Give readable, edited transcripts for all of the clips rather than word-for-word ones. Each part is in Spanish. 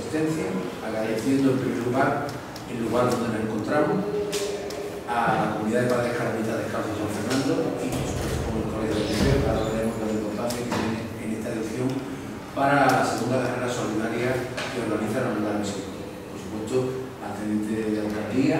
asistencia, agradeciendo en primer lugar el lugar donde nos encontramos, a la comunidad de padres carmelitas descalzos de San Fernando y por supuesto con el Colegio de Liceo, que ahora veremos la importancia que tiene en esta edición para la segunda carrera solidaria que organiza la Hermandad de Misericordia. Por supuesto, al teniente de alcaldía,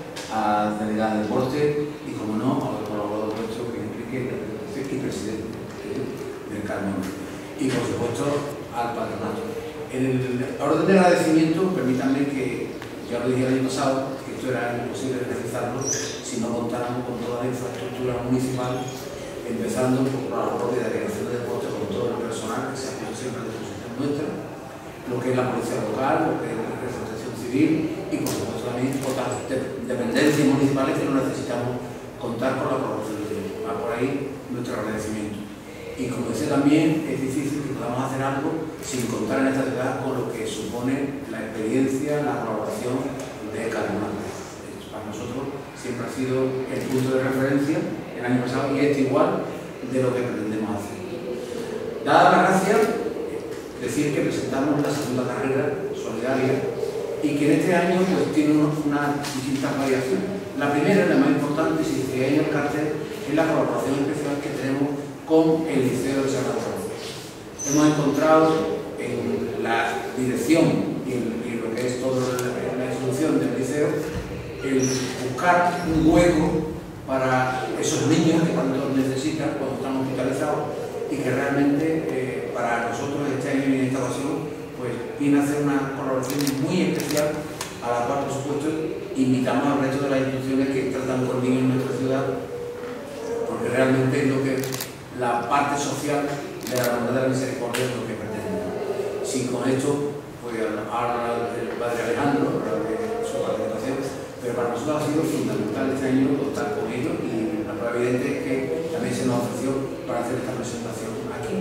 al delegado de deporte y, como no, a los colaboradores nuestros que Enrique y presidente del Carmen. Y por supuesto al patronato. En el orden de agradecimiento, permítanme que, ya lo dije el año pasado, que esto era imposible realizarlo si no contáramos con toda la infraestructura municipal, empezando por la propia Delegación de Deporte, con todo el personal que se ha puesto siempre a disposición nuestra, lo que es la policía local, lo que es la protección civil y por supuesto también otras dependencias municipales que no necesitamos contar con la colaboración de ellos. Va por ahí nuestro agradecimiento. Y como decía también, es difícil que podamos hacer algo sin contar en esta ciudad con lo que supone la experiencia, la colaboración de cada uno. Para nosotros siempre ha sido el punto de referencia el año pasado y este igual de lo que pretendemos hacer. Dada la gracia, decir que presentamos la segunda carrera solidaria y que en este año pues tiene unas distintas variaciones. La primera, la más importante, si se ve en el cartel, es la colaboración especial que tenemos con el Liceo de San Rafael. Hemos encontrado en la dirección y lo que es toda la institución del liceo el buscar un hueco para esos niños que tanto necesitan cuando están hospitalizados y que realmente para nosotros este año en esta ocasión pues viene a hacer una colaboración muy especial a la cual por supuesto invitamos al resto de las instituciones que tratan con niños en nuestra ciudad, porque realmente es lo que la parte social de la Hermandad de la Misericordia es lo que pretende. Si con esto, pues habla el padre Alejandro, habla de su participación, pero para nosotros ha sido fundamental este año contar con ellos y la prueba evidente es que también se nos ofreció para hacer esta presentación aquí.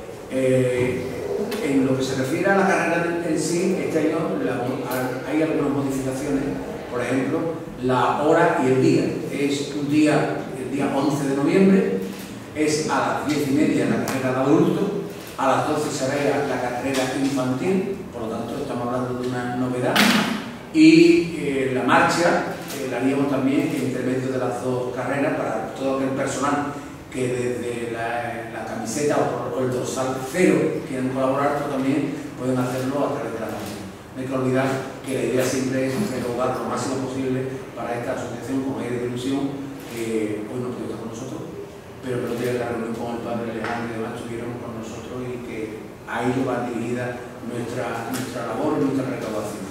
En lo que se refiere a la carrera en sí, este año hay algunas modificaciones, por ejemplo, la hora y el día. Es un día, el día 11 de noviembre, es a las 10:30 la carrera de adultos, a las 12 será la carrera infantil, por lo tanto estamos hablando de una novedad, y la marcha la haríamos también entre medio de las dos carreras para todo aquel personal que desde la camiseta o el dorsal 0 quieran colaborar, pero también pueden hacerlo a través de la marcha. No hay que olvidar que la idea siempre es recaudar lo máximo posible para esta asociación con aire de ilusión que hoy no puede estar con nosotros, pero que no tiene la reunión con el padre Alejandro y demás estuvieron con nosotros y que a ello va dirigida nuestra labor y nuestra recaudación.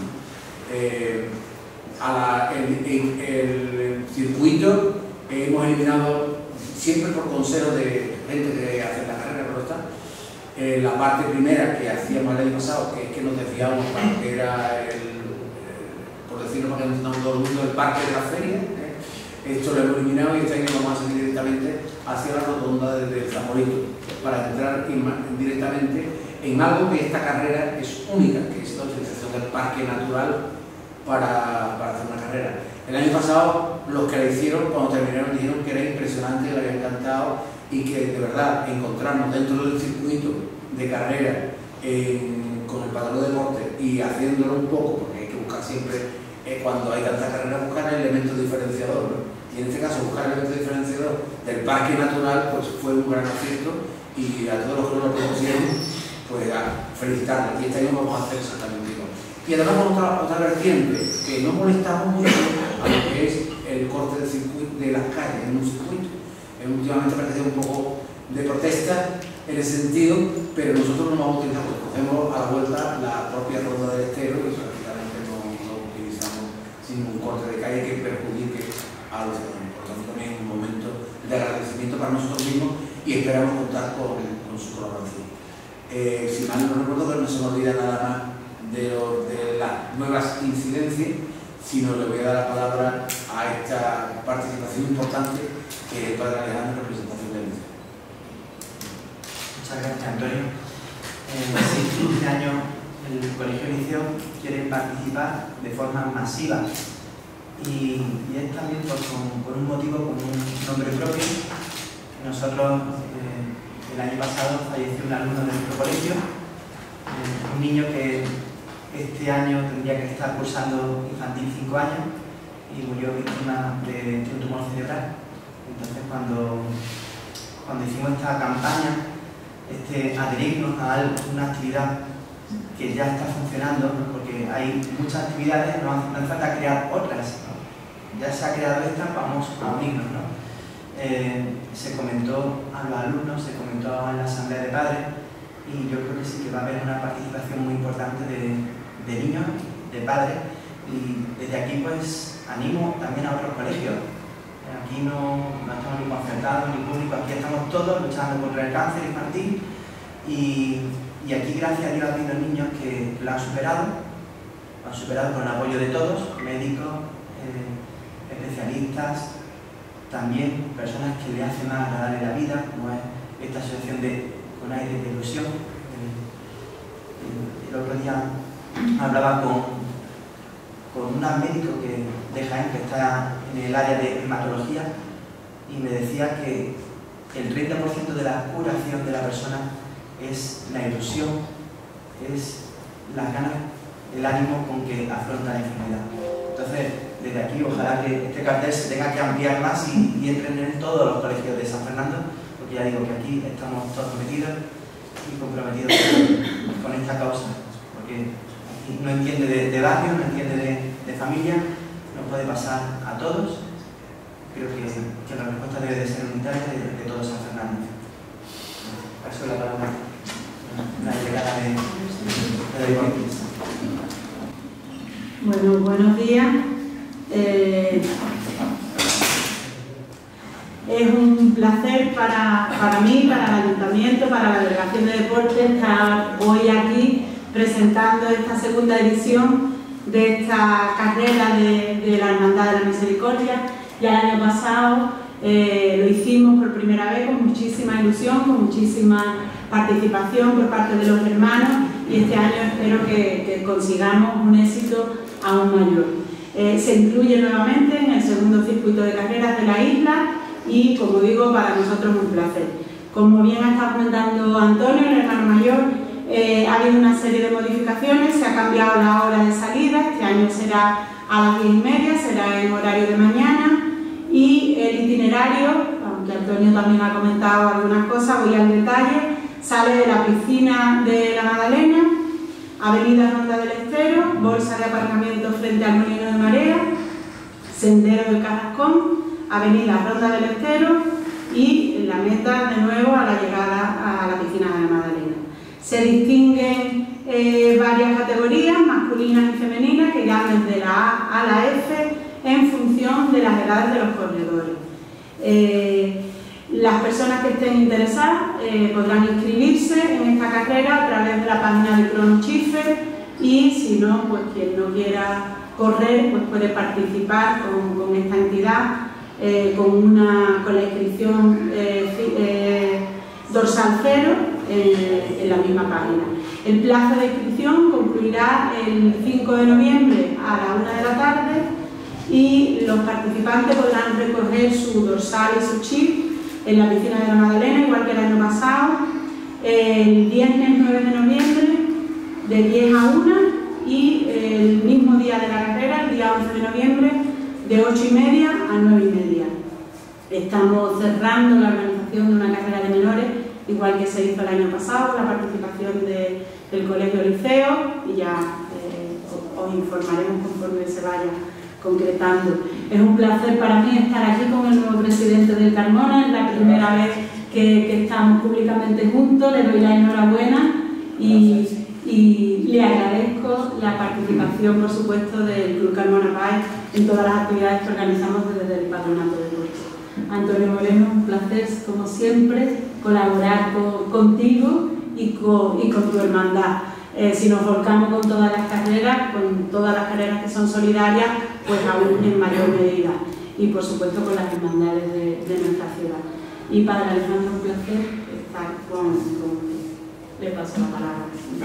El circuito hemos eliminado siempre por consejo de gente que hace la carrera, pero está la parte primera que hacíamos el año pasado, que es que nos desviamos para lo que era por decirlo para que no entendamos todo el mundo, el parque de la feria. Esto lo hemos eliminado y este año vamos a seguir directamente hacia la rotonda del Zamorito para entrar directamente en algo que esta carrera es única, que es la utilización del parque natural para hacer una carrera. El año pasado los que la hicieron cuando terminaron dijeron que era impresionante, que les había encantado y que de verdad encontrarnos dentro del circuito de carrera con el patrón de deporte y haciéndolo un poco, porque hay que buscar siempre cuando hay tanta carrera buscar el elemento diferenciador, ¿no? Y en este caso buscar el elemento diferenciador del parque natural pues fue un gran acierto y a todos los que lo propusieron pues a felicitarles. Y este año vamos a hacer exactamente igual. Y además otra vertiente que no molestamos mucho a lo que es el corte de las calles en un circuito. Últimamente parece un poco de protesta en ese sentido, pero nosotros no vamos a utilizar, pues cogemos a la vuelta la propia ronda del estero y prácticamente no utilizamos sin ningún corte de calle que perjudique a los ciudadanos. Por tanto, también es un momento de agradecimiento para nosotros mismos y esperamos contar con su colaboración. Si mal no recuerdo, que no se me olvida nada más de las nuevas incidencias, sino le voy a dar la palabra a esta participación importante que es el padre Alejandro en representación del liceo. Muchas gracias, Antonio. Sí, este año el Colegio Liceo quiere participar de forma masiva y es también por un motivo, con un nombre propio. Nosotros el año pasado falleció un alumno de nuestro colegio, un niño que este año tendría que estar cursando infantil 5 años y murió víctima de un tumor cerebral. Entonces cuando hicimos esta campaña, adherirnos a una actividad que ya está funcionando, ¿no? Porque hay muchas actividades, no hace falta crear otras, ¿no? Ya se ha creado esta, vamos a unirnos, ¿no? Se comentó a los alumnos, se comentó en la asamblea de padres, y yo creo que sí que va a haber una participación muy importante de niños, de padres, y desde aquí pues animo también a otros colegios. Aquí no estamos ni concertados ni públicos, aquí estamos todos luchando contra el cáncer infantil, y aquí gracias a Dios ha habido niños que lo han superado con el apoyo de todos, médicos, especialistas, también personas que le hacen más agradable la vida, como es esta asociación con aire de ilusión. El otro día hablaba con una médico de Jaén que está en el área de hematología y me decía que el 30% de la curación de la persona es la ilusión, es las ganas, el ánimo con que afronta la enfermedad. Entonces, desde aquí, ojalá que este cartel se tenga que ampliar más y entren en todos los colegios de San Fernando, porque ya digo que aquí estamos todos metidos y comprometidos con esta causa, porque aquí no entiende de barrio, no entiende de familia, nos puede pasar a todos. Creo que la respuesta debe de ser unitaria de todo San Fernando. Paso la palabra a la delegada de deportes. Bueno, buenos días. Es un placer para mí, para el Ayuntamiento, para la Delegación de Deportes, estar hoy aquí presentando esta segunda edición de esta carrera de la Hermandad de la Misericordia. Ya el año pasado lo hicimos por primera vez con muchísima ilusión, con muchísima participación por parte de los hermanos, y este año espero que consigamos un éxito aún mayor. Se incluye nuevamente en el segundo circuito de carreras de la isla y, como digo, para nosotros un placer. Como bien ha estado comentando Antonio, el hermano mayor, ha habido una serie de modificaciones, se ha cambiado la hora de salida, este año será a las 10:30, será en horario de mañana, y el itinerario, aunque Antonio también ha comentado algunas cosas, voy al detalle, sale de la piscina de la Magdalena, Avenida Ronda del Estero, bolsa de aparcamiento frente al Molino de Marea, Sendero del Carrascón, Avenida Ronda del Estero y la meta de nuevo a la llegada a la piscina de la Magdalena. Se distinguen varias categorías, masculinas y femeninas, que irán desde la A a la F en función de las edades de los corredores. Las personas que estén interesadas podrán inscribirse en esta carrera a través de la página de Chronochiffer, y si no, pues quien no quiera correr pues puede participar con esta entidad con la inscripción dorsal 0 en la misma página. El plazo de inscripción concluirá el 5 de noviembre a la 1 de la tarde y los participantes podrán recoger su dorsal y su chip en la piscina de la Magdalena, igual que el año pasado, el viernes 9 de noviembre de 10 a 1 y el mismo día de la carrera, el día 11 de noviembre, de 8:30 a 9:30. Estamos cerrando la organización de una carrera de menores, igual que se hizo el año pasado, la participación del Colegio Liceo, y ya os informaremos conforme se vaya concretando. Es un placer para mí estar aquí con el nuevo presidente del Carmona, es la primera vez que estamos públicamente juntos, le doy la enhorabuena y le agradezco la participación, por supuesto, del Club Carmona Páez en todas las actividades que organizamos desde el Patronato de Deportes. Antonio Moreno, un placer, como siempre, colaborar contigo y con tu hermandad. Si nos volcamos con todas las carreras que son solidarias, pues aún en mayor medida, y por supuesto con las hermandades de nuestra ciudad. Y Padre Alejandro, un placer estar con le paso la palabra.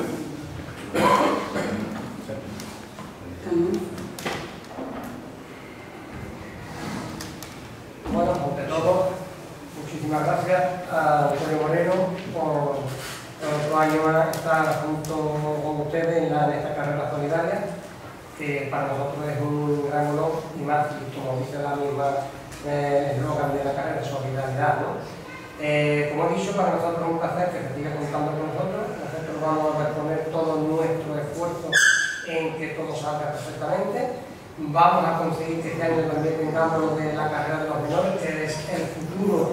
Bueno, ante todo, muchísimas gracias a Antonio Moreno por otro año más estar junto con ustedes en esta carrera solidaria. solidaria, que para nosotros es un gran honor y más, como dice la misma eslogan de la carrera, solidaridad, ¿no? Como he dicho, para nosotros es un placer que se siga contando con nosotros. Nosotros vamos a poner todo nuestro esfuerzo en que todo salga perfectamente. Vamos a conseguir que este año también tengamos lo de la carrera de los menores, que es el futuro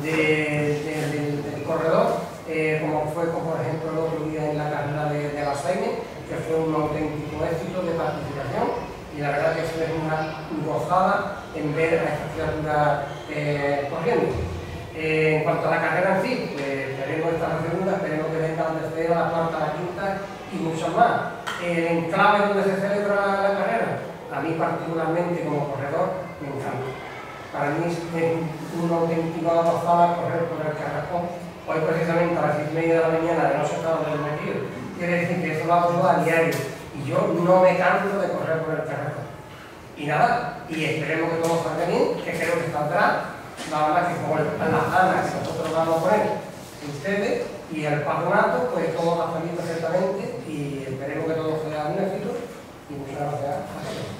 del corredor, como fue, por ejemplo, el otro día en la carrera de la Seine, que fue un auténtico éxito de participación. Y la verdad que eso es una gozada en ver a esta criatura corriendo. En cuanto a la carrera en sí, pues, esperemos esta la segunda, esperemos que venga la tercera, la cuarta, la quinta y muchas más. El enclave donde se celebra la carrera, a mí particularmente como corredor, me encanta. Para mí es una auténtica gozada correr por el Carrascón. Hoy precisamente a las 6:30 de la mañana de no se estaba metido. Quiere decir que eso lo hago yo a diario. Y yo no me canso de correr por el Carrascón. Y nada, y esperemos que todo salga bien, que creo que saldrá. Nada más que con las ganas que nosotros vamos a poner ustedes y el patronato, pues todo va a salir perfectamente y esperemos que todo sea un éxito. Y muchas gracias a todos.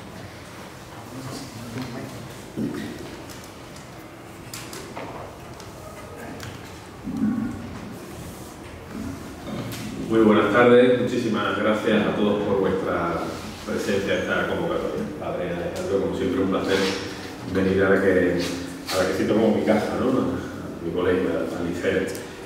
Muy buenas tardes, muchísimas gracias a todos por vuestra presencia en esta convocatoria. Padre Alejandro, como siempre, un placer venir a la que siento como mi casa, ¿no? A mi colegio, al liceo.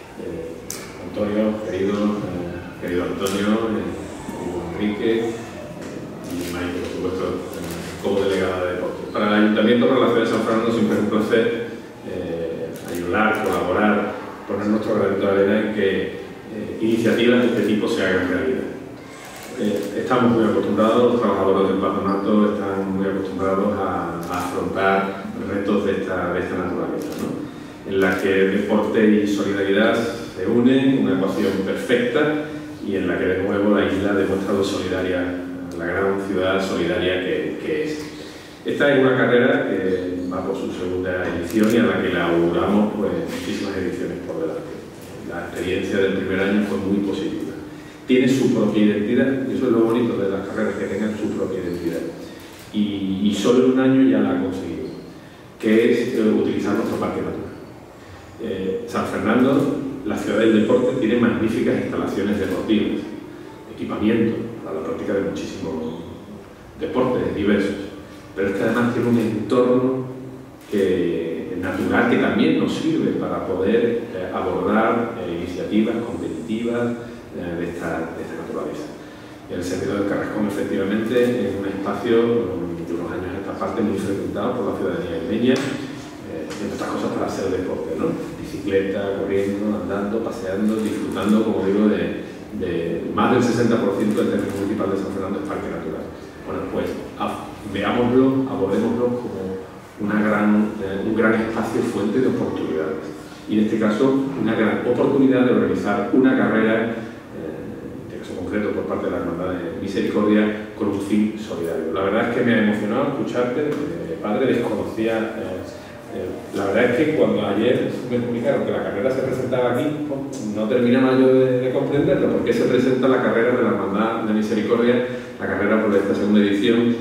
Antonio, querido Antonio, querido Enrique y Maite, por supuesto, como delegada de deportes. Para el Ayuntamiento, para la ciudad de San Fernando, siempre es un placer ayudar, colaborar, poner nuestro granito de arena en que iniciativas de este tipo se hagan realidad. Estamos muy acostumbrados, los trabajadores del patronato están muy acostumbrados a afrontar retos de esta naturaleza, ¿no? En la que deporte y solidaridad se unen, una ecuación perfecta, y en la que de nuevo la isla demuestra lo solidaria, la gran ciudad solidaria que es. Esta es una carrera que va por su segunda edición y a la que le auguramos pues, muchísimas ediciones por delante. La experiencia del primer año fue muy positiva. Tiene su propia identidad, y eso es lo bonito de las carreras, que tengan su propia identidad. Y solo en un año ya la ha conseguido, que es utilizar nuestro parque natural. San Fernando, la ciudad del deporte, tiene magníficas instalaciones deportivas, equipamiento para la práctica de muchísimos deportes diversos, pero es que además tiene un entorno natural que también nos sirve para poder abordar iniciativas competitivas de esta naturaleza. El Sendero del Carrascón, efectivamente, es un espacio de unos años a esta parte muy frecuentado por la ciudadanía isleña, entre otras cosas para hacer deporte, ¿no? Bicicleta, corriendo, andando, paseando, disfrutando, como digo, de más del 60% del territorio municipal de San Fernando es parque natural. Bueno, pues veámoslo, abordémoslo como un gran espacio fuente de oportunidades. Y en este caso, una gran oportunidad de organizar una carrera, en este caso concreto por parte de la Hermandad de Misericordia, con un fin solidario. La verdad es que me ha emocionado escucharte, padre, desconocía. La verdad es que cuando ayer me comunicaron que la carrera se presentaba aquí, pues, no terminaba yo de comprenderlo, porque se presenta la carrera de la Hermandad de Misericordia, la carrera por esta segunda edición,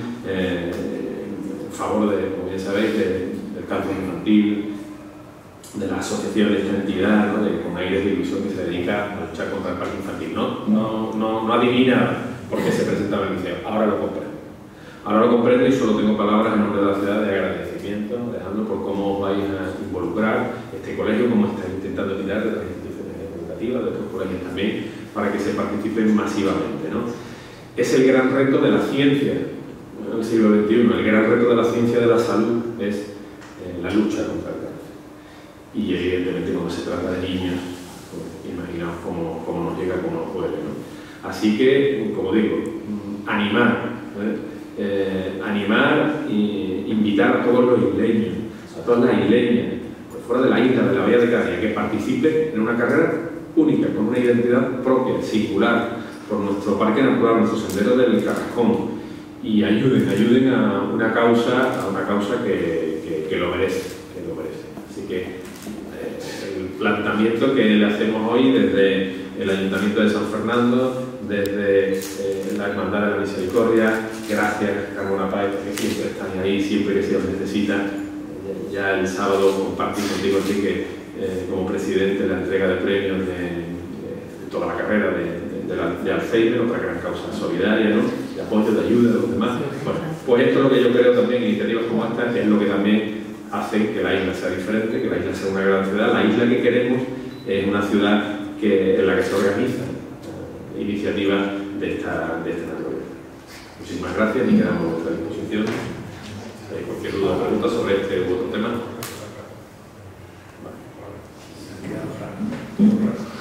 en favor de, como bien sabéis, del cáncer infantil, de la asociación de esta entidad, ¿no? Con aires de ilusión, que se dedica a luchar contra el parque infantil. No adivina por qué se presentaba el liceo, ahora lo comprendo. Ahora lo comprendo y solo tengo palabras en nombre de la ciudad de agradecimiento, Alejandro, por cómo os vais a involucrar este colegio, cómo estáis intentando tirar de las instituciones educativas, de otros colegios también, para que se participen masivamente, ¿no? Es el gran reto de la ciencia del siglo XXI, el gran reto de la ciencia de la salud es la lucha contra el cáncer. Y evidentemente cuando se trata de niños, pues, imaginaos cómo nos llega, cómo nos duele, ¿no? Así que, como digo, animar e invitar a todos los isleños, a todas las isleñas, pues fuera de la isla, de la Bahía de Cádiz, que participen en una carrera única, con una identidad propia, singular, por nuestro parque natural, nuestro sendero del Carrascón, y ayuden a una causa que lo merece, Así que el planteamiento que le hacemos hoy desde el Ayuntamiento de San Fernando, desde la Hermandad de la Misericordia. Gracias, Carmona Páez, porque siempre están ahí, siempre que se os necesita. Ya el sábado compartí contigo, Enrique, como presidente, la entrega de premios de toda la carrera de Alzheimer, otra gran causa solidaria, ¿no? De apoyo, de ayuda a los demás. Bueno, pues esto es lo que yo creo también, iniciativas como esta, es lo que también hacen que la isla sea diferente, que la isla sea una gran ciudad. La isla que queremos es una ciudad en la que se organizan iniciativas de esta naturaleza. Muchísimas gracias y quedamos a vuestra disposición. Cualquier duda o pregunta sobre este u otro tema. Vale.